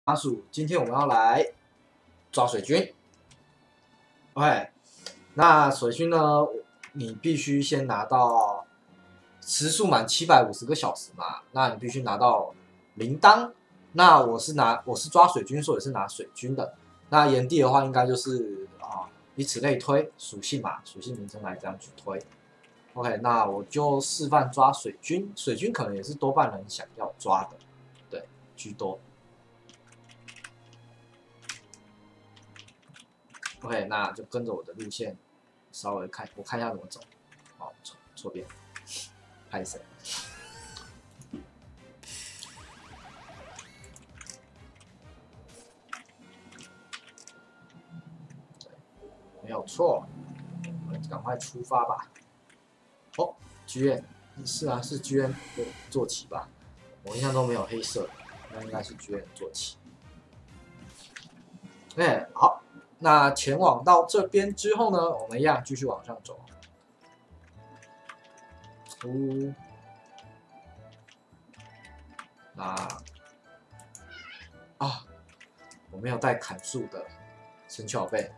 麻薯，今天我们要来抓水军。OK， 那水军呢，你必须先拿到时速满750个小时嘛，那你必须拿到铃铛。那我是抓水军，所以是拿水军的。那炎帝的话，应该就是以此类推，属性嘛，属性名称来这样去推。OK， 那我就示范抓水军，水军可能也是多半人想要抓的，对，居多。OK， 那就跟着我的路线，稍微我看一下怎么走。好，错边，拍谁？没有错，我们赶快出发吧。哦，剧院是啊，是剧院的坐骑吧？我印象中没有黑色，那应该是剧院的坐骑。OK， 好，那前往到这边之后呢，我们一样继续往上走。我没有带砍树的神奇宝贝，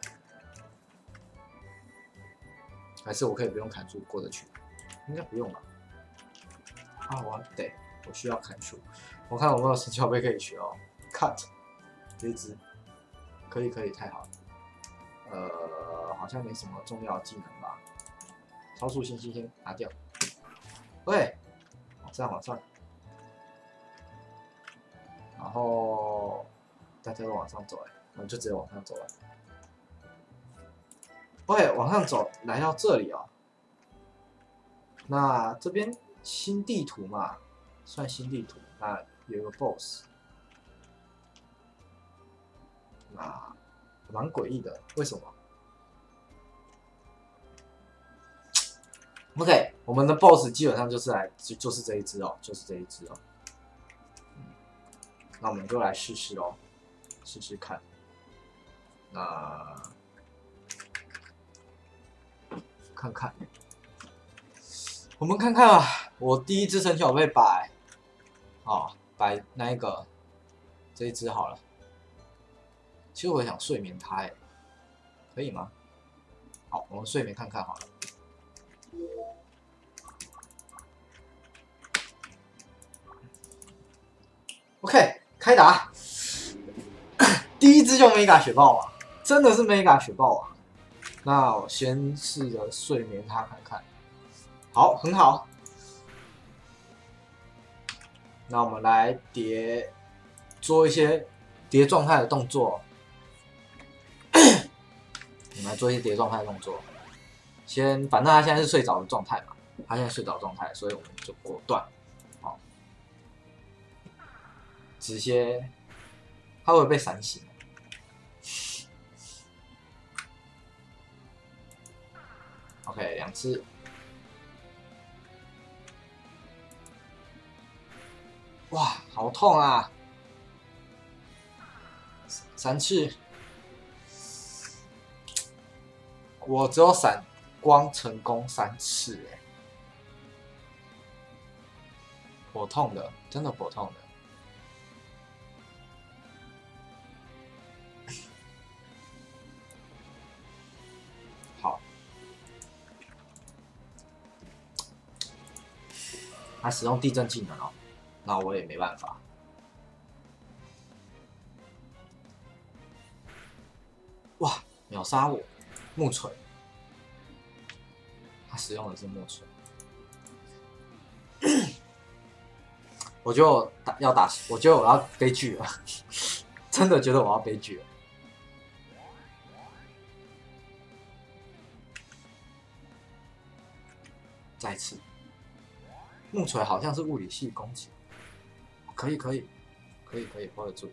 还是我可以不用砍树过得去？应该不用吧？我需要砍树。我看有没有神奇宝贝可以学哦。Cut， 这一只可以，太好了。好像没什么重要的技能吧？超速星先拿掉。喂，往上，然后大家都往上走我们就直接往上走了。OK， 往上走，来到这里哦。那这边新地图嘛，算新地图。那有一个 BOSS， 那蛮诡异的，为什么 ？OK， 我们的 BOSS 基本上就是这一只哦，就是这一只哦。那我们就来试试哦，试试看。那看看，我们看看啊，我第一只神奇宝贝摆那一个这一只好了。其实我想睡眠它可以吗？好，我们睡眠看看好了。OK， 开打！第一只就 Mega 雪豹啊，真的是 Mega 雪豹啊！那我先试着睡眠它看看。好，很好。那我们来做一些叠状态的动作。我们来做一些叠状态的动作。反正他现在是睡着的状态嘛，他现在睡着状态，所以我们就果断，直接，他会不会被闪醒？OK， 2次。哇，好痛啊！3次，我只有闪光成功3次颇痛的，真的颇痛的。好，他使用地震技能哦，那我也没办法。哇，秒杀我！木锤，他使用的是木锤。我觉得我觉得我要悲剧了，真的觉得我要悲剧了。再次，木锤好像是物理系攻击，可以 hold 得住。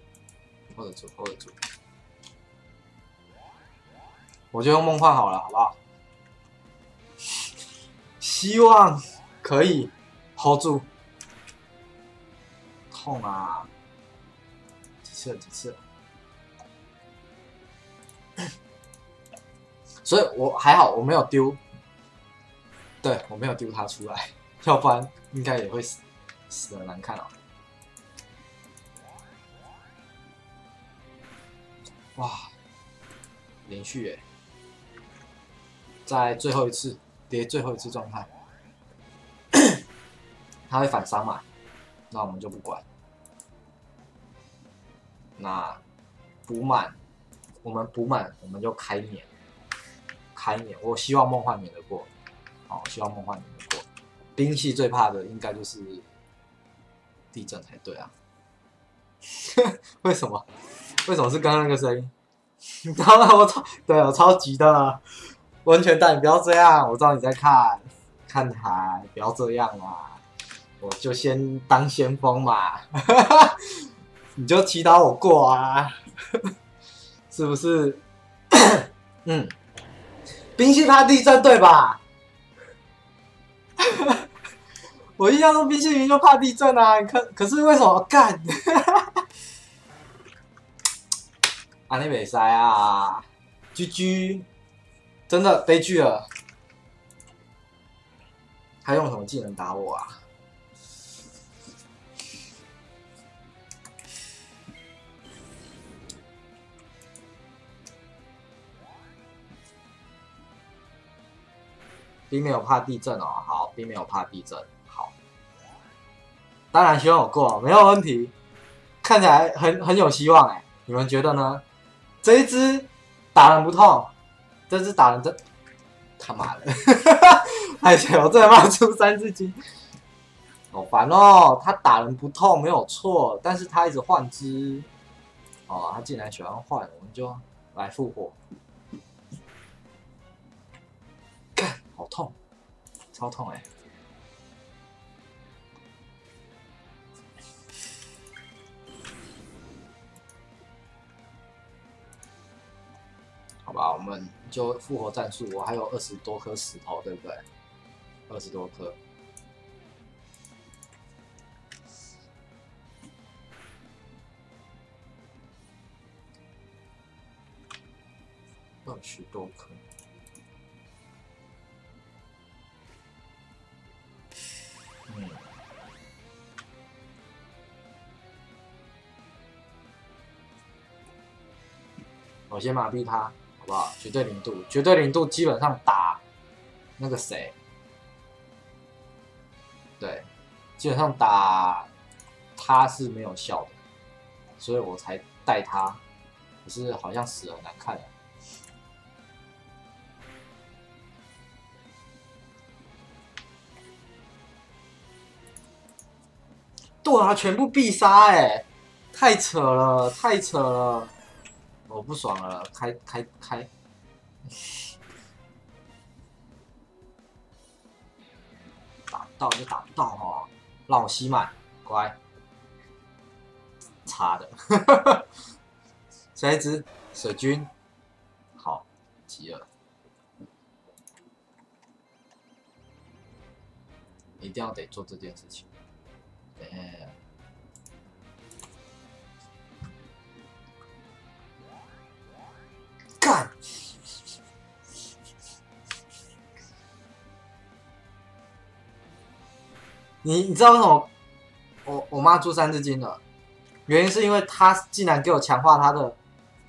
我就用梦幻好了，好不好？希望可以 hold 住。痛啊！几次？所以我还好，我没有丢。对，我没有丢它出来，要不然应该也会死得难看哦。 哇，连续耶，在最后一次跌最后一次状态，他会反伤嘛？那我们就不管。那补满，我们补满，我们就开免。开免，我希望梦幻免得过。好，希望梦幻免得过。兵系最怕的应该就是地震才对啊。为什么？为什么是刚刚那个声音？当然我超急的，温泉蛋，你不要这样，我知道你在看台，不要这样啦，我就先当先锋嘛，你就祈祷我过啊，是不是？嗯，冰系怕地震对吧？我印象中冰淇淋就怕地震啊，可是为什么干？啊，你袂使啊！GG，真的悲剧了。他用什么技能打我啊？并没有怕地震哦，好，并没有怕地震，好。当然希望我过，没有问题。看起来很有希望哎，你们觉得呢？这一只打人不痛，这只打人真他妈的，而且我真的骂出3字经，好烦哦！他打人不痛没有错，但是他一直换只，哦，他竟然喜欢换，我们就来复活。干，好痛，超痛哎！好吧，我们就复活战术。我还有20多颗石头，对不对？20多颗。20多颗。嗯。我先麻痹他，好不好？绝对零度，绝对零度，基本上打那个谁，对，基本上打他是没有效的，所以我才带他。可是好像死了难看了。对啊，全部必杀哎，太扯了，太扯了，我不爽了，开！打不到就打不到哦，让我吸满，乖。差的，下一只水军，好，急了，一定要得做这件事情。干！你知道为什么我妈出3字经了？原因是因为他竟然给我强化他的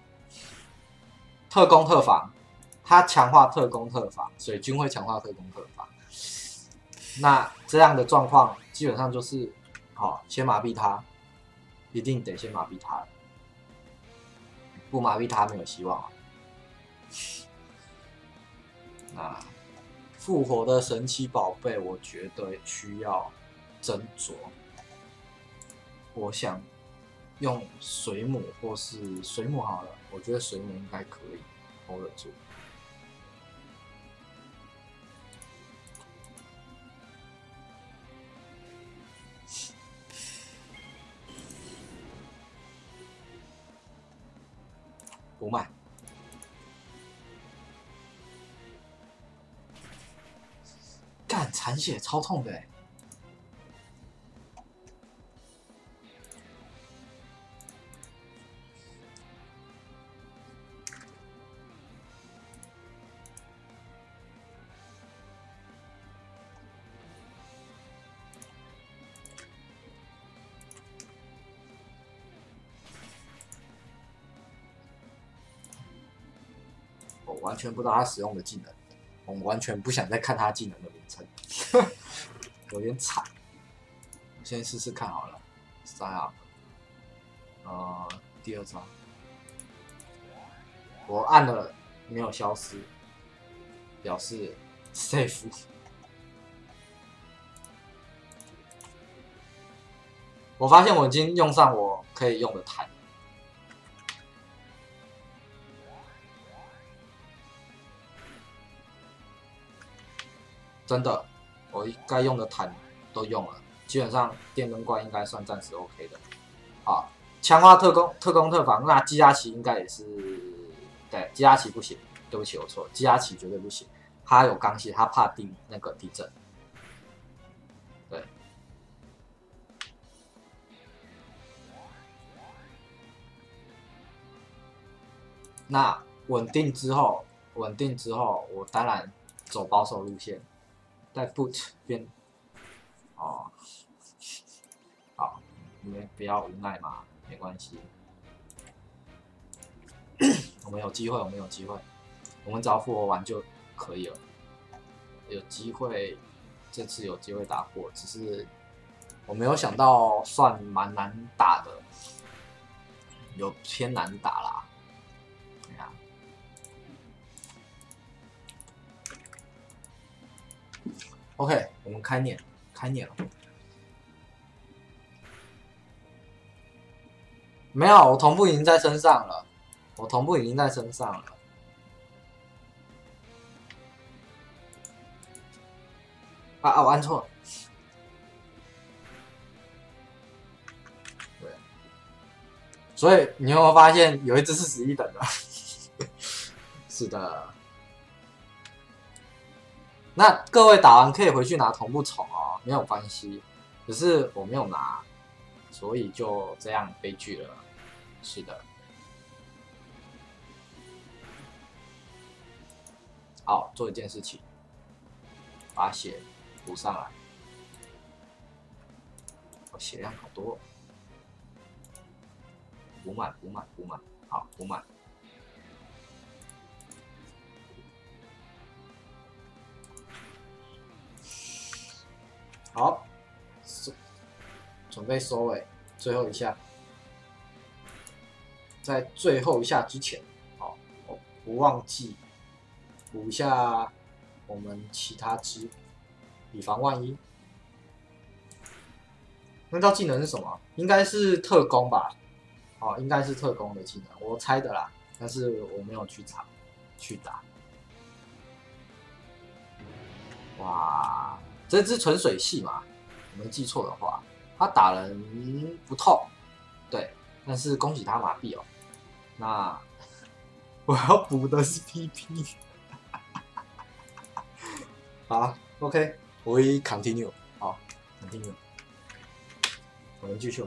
特攻特防，他强化特攻特防，水军会强化特攻特防。那这样的状况基本上就是，好，先麻痹他，一定得先麻痹他，不麻痹他没有希望啊。那复活的神奇宝贝，我觉得需要斟酌。我想用水母或是水母好了，我觉得水母应该可以 hold 得住。不卖，干残血超痛的欸。 完全不知道他使用的技能，我们完全不想再看他技能的名称，有点惨。我先试试看好了 ，Sign up， 第2招，我按了没有消失，表示 safe。我发现我已经用上我可以用的弹。真的，我该用的弹都用了，基本上电灯怪应该算暂时 OK 的。好，强化特攻特防，那基亚奇应该也是，对，基亚奇不行，对不起，我错了，基亚奇绝对不行，他有钢系，他怕地震。对，那稳定之后，我当然走保守路线。在 foot 边，哦，好，你们不要无奈嘛，没关系，我们有机会，我们只要复活完就可以了，有机会，这次有机会打破，只是我没有想到算蛮难打的，有偏难打啦，你看。OK， 我们开年了。没有，我同步已经在身上了。我按错了。对。所以你有没有发现有一只是11等的？是的。那各位打完可以回去拿同步宠哦，没有关系。只是我没有拿，所以就这样悲剧了。是的。好，做一件事情，把血补上来。我血量好多，补满，好，补满。好，准备收尾，最后一下，在最后一下之前，好，我不忘记补一下我们其他支，以防万一。那招技能是什么？应该是特攻吧？哦，应该是特攻的技能，我猜的啦，但是我没有去查去打。哇！这只纯水系嘛，我没记错的话，他打人不痛，对，但是恭喜他麻痹哦。那我要补的是 PP， 好 ，OK， 我会 continue， 好 ，continue， 我们继续。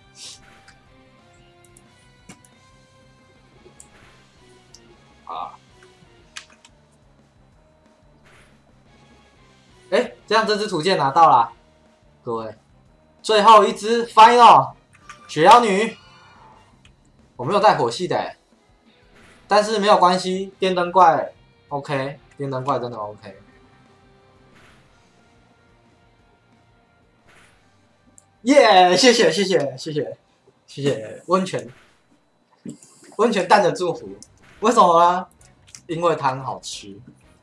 啊，这样这只图鉴拿到了，各位，最后一只 final 雪妖女，我没有带火系的，但是没有关系，电灯怪 OK， 电灯怪真的 OK。耶，谢谢温泉蛋的祝福，为什么呢？因为它很好吃。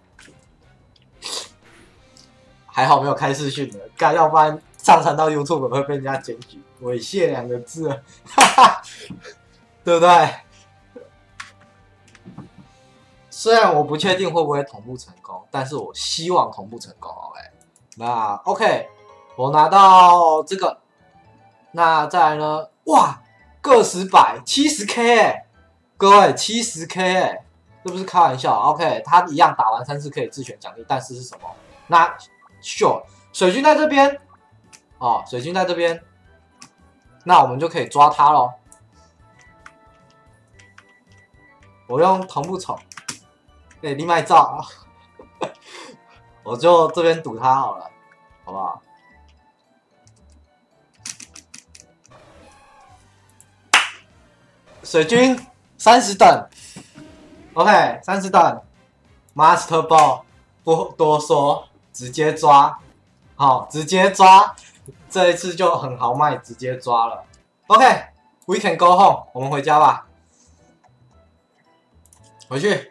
还好没有开视讯的，干要不然上传到 YouTube 会被人家检举猥亵2个字，哈哈，对不对？虽然我不确定会不会同步成功，但是我希望同步成功。OK， 那 OK， 我拿到这个，那再来呢？哇，个十百70K， 各位70K， 这不是开玩笑。OK， 他一样打完3次可以自选奖励，但是是什么？那Sure， 水军在这边，哦，水军在这边，那我们就可以抓他咯。我用同步宠，立麦照，我就这边赌他好了，好不好？水军30等 ，OK， 30等， Master Ball 不多说，直接抓，好，直接抓，这一次就很豪迈，直接抓了。OK，we can go home， 我们回家吧。回去。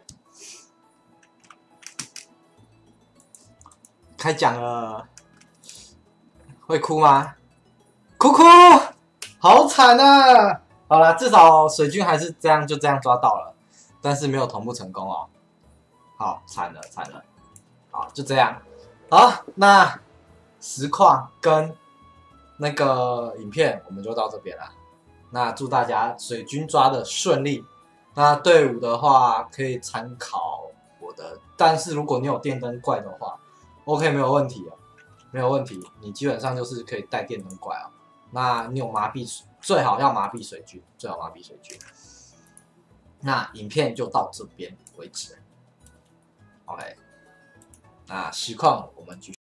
开奖了，会哭吗？哭哭，好惨啊！好啦，至少水军还是这样抓到了，但是没有同步成功哦。好，惨了。好，就这样。好，那实况跟那个影片我们就到这边了。那祝大家水军抓的顺利。那队伍的话可以参考我的，但是如果你有电灯怪的话 ，OK 没有问题哦，没有问题。你基本上就是可以带电灯怪哦。那你有麻痹，最好要麻痹水军，最好麻痹水军。那影片就到这边为止。OK， 那实况我们继续。